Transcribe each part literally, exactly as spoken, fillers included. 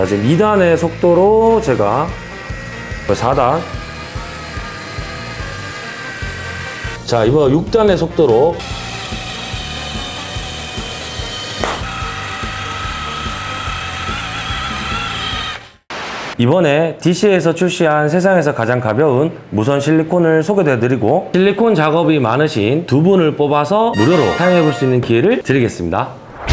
자, 지금 이 단의 속도로 제가 사 단. 자, 이번 육 단의 속도로 이번에 디씨에이에서 출시한 세상에서 가장 가벼운 무선 실리콘을 소개해드리고 실리콘 작업이 많으신 두 분을 뽑아서 무료로 사용해볼 수 있는 기회를 드리겠습니다.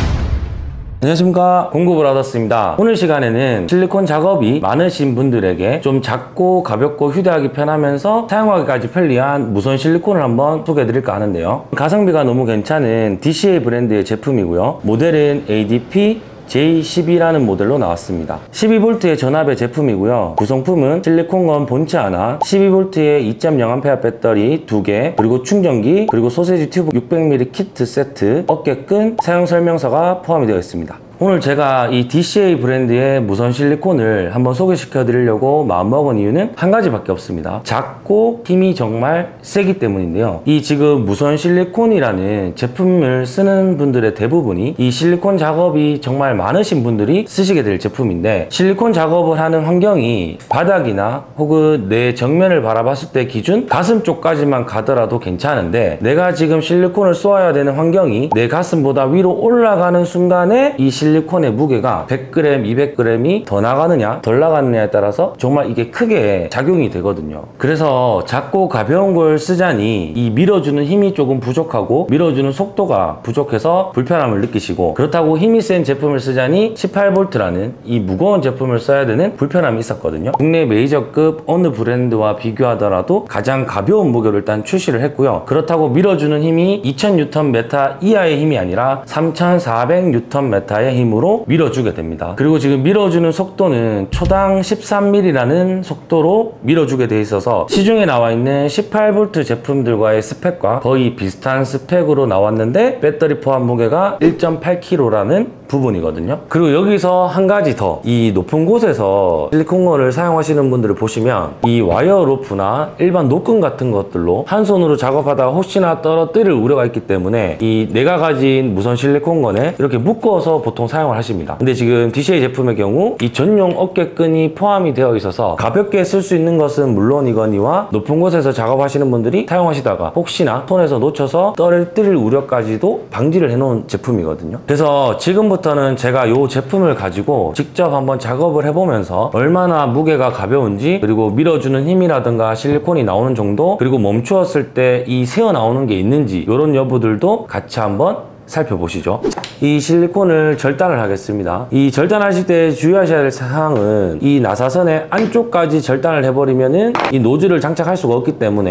안녕하십니까, 공구브라더스입니다. 오늘 시간에는 실리콘 작업이 많으신 분들에게 좀 작고 가볍고 휴대하기 편하면서 사용하기까지 편리한 무선 실리콘을 한번 소개해드릴까 하는데요. 가성비가 너무 괜찮은 디씨에이 브랜드의 제품이고요. 모델은 에이디피 제이 십이라는 모델로 나왔습니다. 십이 볼트의 전압의 제품이고요. 구성품은 실리콘건 본체 하나, 십이 볼트의 이 점 영 암페어 배터리 두 개, 그리고 충전기, 그리고 소세지 튜브 육백 밀리리터 키트 세트, 어깨끈, 사용 설명서가 포함이 되어 있습니다. 오늘 제가 이 디씨에이 브랜드의 무선 실리콘을 한번 소개시켜 드리려고 마음먹은 이유는 한 가지밖에 없습니다. 작고 힘이 정말 세기 때문인데요. 이 지금 무선 실리콘이라는 제품을 쓰는 분들의 대부분이 이 실리콘 작업이 정말 많으신 분들이 쓰시게 될 제품인데, 실리콘 작업을 하는 환경이 바닥이나 혹은 내 정면을 바라봤을 때 기준 가슴 쪽까지만 가더라도 괜찮은데, 내가 지금 실리콘을 쏘아야 되는 환경이 내 가슴보다 위로 올라가는 순간에 이 실리콘 실리콘의 무게가 백 그램, 이백 그램이 더 나가느냐 덜 나가느냐에 따라서 정말 이게 크게 작용이 되거든요. 그래서 작고 가벼운 걸 쓰자니 이 밀어주는 힘이 조금 부족하고 밀어주는 속도가 부족해서 불편함을 느끼시고, 그렇다고 힘이 센 제품을 쓰자니 십팔 볼트라는 이 무거운 제품을 써야 되는 불편함이 있었거든요. 국내 메이저급 어느 브랜드와 비교하더라도 가장 가벼운 무게를 일단 출시를 했고요. 그렇다고 밀어주는 힘이 이천 뉴턴 미터 이하의 힘이 아니라 삼천사백 뉴턴 미터의 힘으로 밀어주게 됩니다. 그리고 지금 밀어주는 속도는 초당 십삼 밀리미터라는 속도로 밀어주게 돼 있어서 시중에 나와 있는 십팔 볼트 제품들과의 스펙과 거의 비슷한 스펙으로 나왔는데, 배터리 포함 무게가 일 점 팔 킬로그램라는 부분이거든요. 그리고 여기서 한 가지 더, 이 높은 곳에서 실리콘건을 사용하시는 분들을 보시면 이 와이어 로프나 일반 노끈 같은 것들로 한 손으로 작업하다가 혹시나 떨어뜨릴 우려가 있기 때문에 이 내가 가진 무선 실리콘건에 이렇게 묶어서 보통 사용을 하십니다. 근데 지금 디씨에이 제품의 경우 이 전용 어깨끈이 포함이 되어 있어서 가볍게 쓸 수 있는 것은 물론이거니와 높은 곳에서 작업하시는 분들이 사용하시다가 혹시나 손에서 놓쳐서 떨어뜨릴 우려까지도 방지를 해놓은 제품이거든요. 그래서 지금부터는 제가 이 제품을 가지고 직접 한번 작업을 해보면서 얼마나 무게가 가벼운지, 그리고 밀어주는 힘이라든가 실리콘이 나오는 정도, 그리고 멈추었을 때 이 새어 나오는 게 있는지 이런 여부들도 같이 한번 살펴보시죠. 이 실리콘을 절단을 하겠습니다. 이 절단하실 때 주의하셔야 될 사항은 이 나사선의 안쪽까지 절단을 해버리면은 이 노즐을 장착할 수가 없기 때문에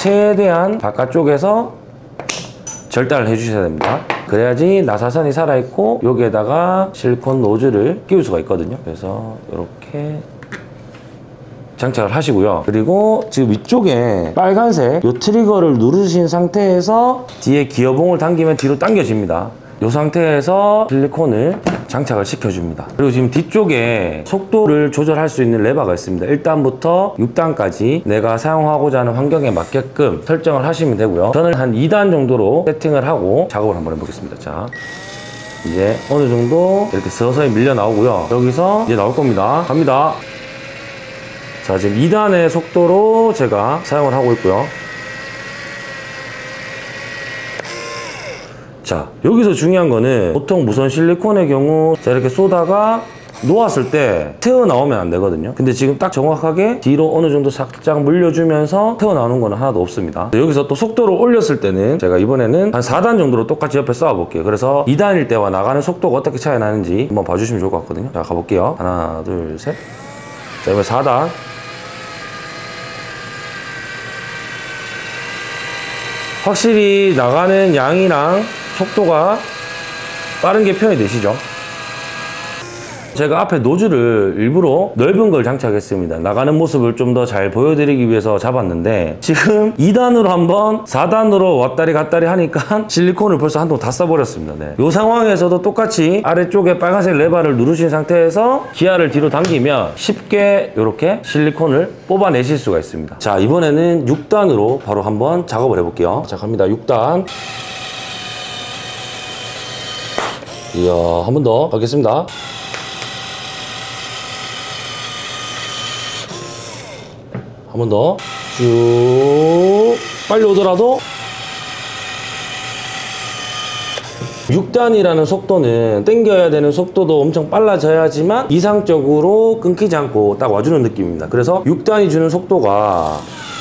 최대한 바깥쪽에서 절단을 해주셔야 됩니다. 그래야지 나사선이 살아있고 여기에다가 실리콘 노즐을 끼울 수가 있거든요. 그래서 이렇게 장착을 하시고요. 그리고 지금 위쪽에 빨간색 이 트리거를 누르신 상태에서 뒤에 기어봉을 당기면 뒤로 당겨집니다. 이 상태에서 실리콘을 장착을 시켜줍니다. 그리고 지금 뒤쪽에 속도를 조절할 수 있는 레버가 있습니다. 일 단부터 육 단까지 내가 사용하고자 하는 환경에 맞게끔 설정을 하시면 되고요. 저는 한 이 단 정도로 세팅을 하고 작업을 한번 해보겠습니다. 자, 이제 어느 정도 이렇게 서서히 밀려 나오고요. 여기서 이제 나올 겁니다. 갑니다. 자, 지금 이 단의 속도로 제가 사용을 하고 있고요. 자, 여기서 중요한 거는 보통 무선 실리콘의 경우 자 이렇게 쏘다가 놓았을 때 튀어나오면 안 되거든요. 근데 지금 딱 정확하게 뒤로 어느 정도 살짝 물려주면서 튀어나오는 거는 하나도 없습니다. 여기서 또 속도를 올렸을 때는 제가 이번에는 한 사 단 정도로 똑같이 옆에 쏘아 볼게요. 그래서 이 단일 때와 나가는 속도가 어떻게 차이 나는지 한번 봐주시면 좋을 것 같거든요. 자, 가볼게요. 하나, 둘, 셋. 자, 이번에 사 단. 확실히 나가는 양이랑 속도가 빠른 게 표현이 되시죠? 제가 앞에 노즐을 일부러 넓은 걸 장착했습니다. 나가는 모습을 좀 더 잘 보여드리기 위해서 잡았는데 지금 이 단으로 한번 사 단으로 왔다리 갔다리 하니까 실리콘을 벌써 한 통 다 써버렸습니다. 네. 이 상황에서도 똑같이 아래쪽에 빨간색 레버를 누르신 상태에서 기아를 뒤로 당기면 쉽게 이렇게 실리콘을 뽑아내실 수가 있습니다. 자, 이번에는 육 단으로 바로 한번 작업을 해볼게요. 자, 갑니다. 육 단. 이야, 한 번 더 가겠습니다. 한 번 더 쭉 빨리 오더라도 육 단이라는 속도는 당겨야 되는 속도도 엄청 빨라져야지만 이상적으로 끊기지 않고 딱 와주는 느낌입니다. 그래서 육 단이 주는 속도가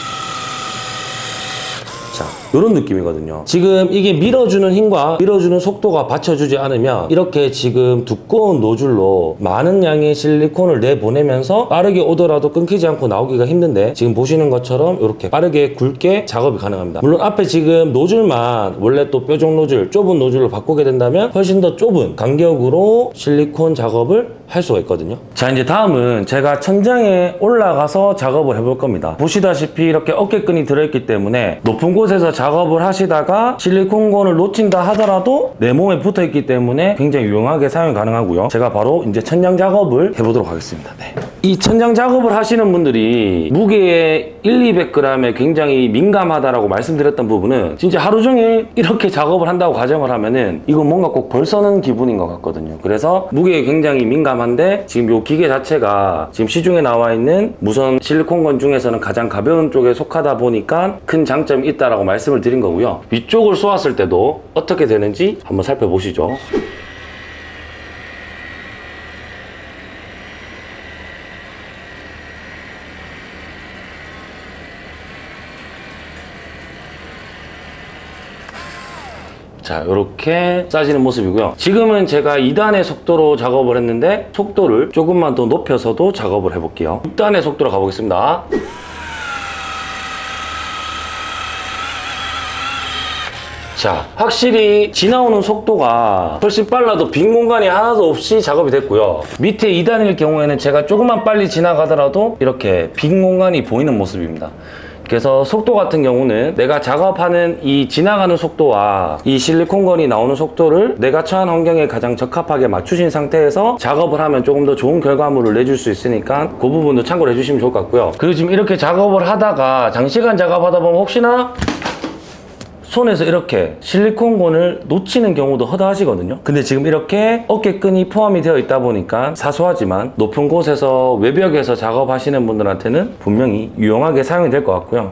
자, 이런 느낌이거든요. 지금 이게 밀어주는 힘과 밀어주는 속도가 받쳐주지 않으면 이렇게 지금 두꺼운 노즐로 많은 양의 실리콘을 내보내면서 빠르게 오더라도 끊기지 않고 나오기가 힘든데, 지금 보시는 것처럼 이렇게 빠르게 굵게 작업이 가능합니다. 물론 앞에 지금 노즐만 원래 또 뾰족 노즐, 좁은 노즐로 바꾸게 된다면 훨씬 더 좁은 간격으로 실리콘 작업을 할 수가 있거든요. 자, 이제 다음은 제가 천장에 올라가서 작업을 해볼 겁니다. 보시다시피 이렇게 어깨끈이 들어있기 때문에 높은 곳에서 작업을 하시다가 실리콘건을 놓친다 하더라도 내 몸에 붙어있기 때문에 굉장히 유용하게 사용이 가능하고요. 제가 바로 이제 천장 작업을 해보도록 하겠습니다. 네. 이 천장 작업을 하시는 분들이 무게에 일, 이백 그램에 굉장히 민감하다라고 말씀드렸던 부분은 진짜 하루 종일 이렇게 작업을 한다고 가정을 하면은 이건 뭔가 꼭 벌 서는 기분인 것 같거든요. 그래서 무게에 굉장히 민감한데 지금 이 기계 자체가 지금 시중에 나와 있는 무선 실리콘건 중에서는 가장 가벼운 쪽에 속하다 보니까 큰 장점이 있다라고 말씀을 드린 거고요. 위쪽을 쏘았을 때도 어떻게 되는지 한번 살펴보시죠. 자, 이렇게 싸지는 모습이고요. 지금은 제가 이 단의 속도로 작업을 했는데 속도를 조금만 더 높여서도 작업을 해볼게요. 육 단의 속도로 가보겠습니다. 자, 확실히 지나오는 속도가 훨씬 빨라도 빈 공간이 하나도 없이 작업이 됐고요. 밑에 이 단일 경우에는 제가 조금만 빨리 지나가더라도 이렇게 빈 공간이 보이는 모습입니다. 그래서 속도 같은 경우는 내가 작업하는 이 지나가는 속도와 이 실리콘건이 나오는 속도를 내가 처한 환경에 가장 적합하게 맞추신 상태에서 작업을 하면 조금 더 좋은 결과물을 내줄 수 있으니까 그 부분도 참고를 해주시면 좋을 것 같고요. 그리고 지금 이렇게 작업을 하다가 장시간 작업하다 보면 혹시나 손에서 이렇게 실리콘건을 놓치는 경우도 허다하시거든요. 근데 지금 이렇게 어깨끈이 포함이 되어 있다 보니까 사소하지만 높은 곳에서 외벽에서 작업하시는 분들한테는 분명히 유용하게 사용이 될 것 같고요.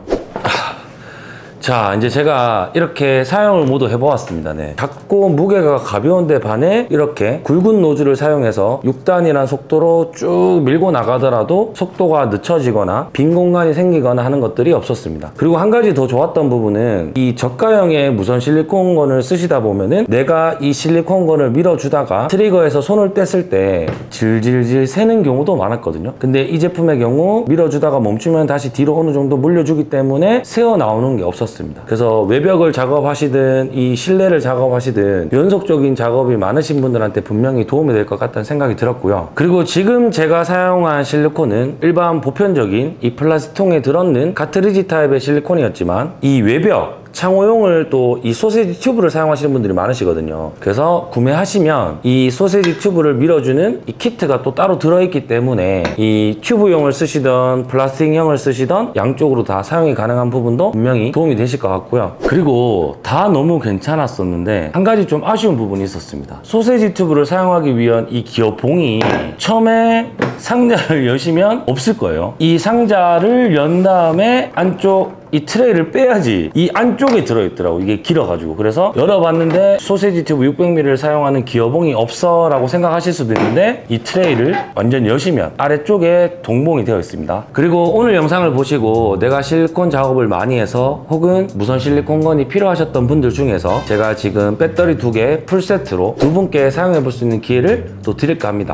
자, 이제 제가 이렇게 사용을 모두 해보았습니다. 네. 작고 무게가 가벼운데 반해 이렇게 굵은 노즐을 사용해서 육 단이라는 속도로 쭉 밀고 나가더라도 속도가 늦춰지거나 빈 공간이 생기거나 하는 것들이 없었습니다. 그리고 한 가지 더 좋았던 부분은 이 저가형의 무선 실리콘건을 쓰시다 보면은 내가 이 실리콘건을 밀어주다가 트리거에서 손을 뗐을 때 질질질 새는 경우도 많았거든요. 근데 이 제품의 경우 밀어주다가 멈추면 다시 뒤로 어느 정도 물려주기 때문에 새어 나오는 게 없었어요. 그래서 외벽을 작업하시든 이 실내를 작업하시든 연속적인 작업이 많으신 분들한테 분명히 도움이 될 것 같다는 생각이 들었고요. 그리고 지금 제가 사용한 실리콘은 일반 보편적인 이 플라스틱통에 들었는 카트리지 타입의 실리콘이었지만 이 외벽 창호용을 또 이 소세지 튜브를 사용하시는 분들이 많으시거든요. 그래서 구매하시면 이 소세지 튜브를 밀어주는 이 키트가 또 따로 들어있기 때문에 이 튜브용을 쓰시던 플라스틱형을 쓰시던 양쪽으로 다 사용이 가능한 부분도 분명히 도움이 되실 것 같고요. 그리고 다 너무 괜찮았었는데 한 가지 좀 아쉬운 부분이 있었습니다. 소세지 튜브를 사용하기 위한 이 기어봉이 처음에 상자를 여시면 없을 거예요. 이 상자를 연 다음에 안쪽 이 트레이를 빼야지 이 안쪽에 들어있더라고. 이게 길어가지고. 그래서 열어봤는데 소세지 튜브 육백 밀리리터를 사용하는 기어봉이 없어 라고 생각하실 수도 있는데 이 트레이를 완전 여시면 아래쪽에 동봉이 되어 있습니다. 그리고 오늘 영상을 보시고 내가 실리콘 작업을 많이 해서 혹은 무선 실리콘건이 필요하셨던 분들 중에서 제가 지금 배터리 두 개 풀세트로 두 분께 사용해 볼 수 있는 기회를 또 드릴까 합니다.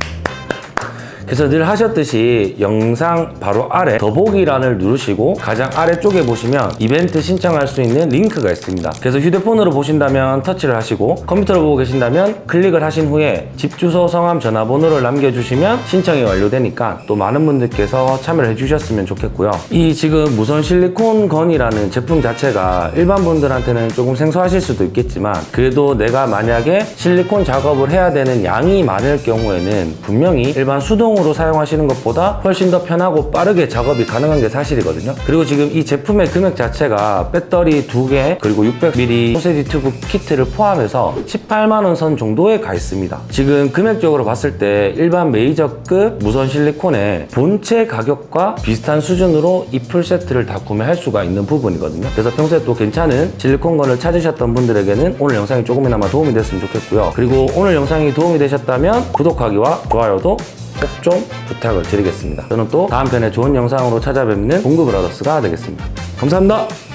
그래서 늘 하셨듯이 영상 바로 아래 더보기란을 누르시고 가장 아래쪽에 보시면 이벤트 신청할 수 있는 링크가 있습니다. 그래서 휴대폰으로 보신다면 터치를 하시고 컴퓨터로 보고 계신다면 클릭을 하신 후에 집 주소, 성함, 전화번호를 남겨주시면 신청이 완료되니까 또 많은 분들께서 참여를 해주셨으면 좋겠고요. 이 지금 무선 실리콘 건이라는 제품 자체가 일반 분들한테는 조금 생소하실 수도 있겠지만 그래도 내가 만약에 실리콘 작업을 해야 되는 양이 많을 경우에는 분명히 일반 수동 수동으로 사용하시는 것보다 훨씬 더 편하고 빠르게 작업이 가능한 게 사실이거든요. 그리고 지금 이 제품의 금액 자체가 배터리 두 개 그리고 육백 밀리리터 소세지 튜브 키트를 포함해서 십팔만 원 선 정도에 가 있습니다. 지금 금액적으로 봤을 때 일반 메이저급 무선 실리콘의 본체 가격과 비슷한 수준으로 이 풀세트를 다 구매할 수가 있는 부분이거든요. 그래서 평소에 또 괜찮은 실리콘건을 찾으셨던 분들에게는 오늘 영상이 조금이나마 도움이 됐으면 좋겠고요. 그리고 오늘 영상이 도움이 되셨다면 구독하기와 좋아요도 꼭 좀 부탁을 드리겠습니다. 저는 또 다음 편에 좋은 영상으로 찾아뵙는 공급브라더스가 되겠습니다. 감사합니다.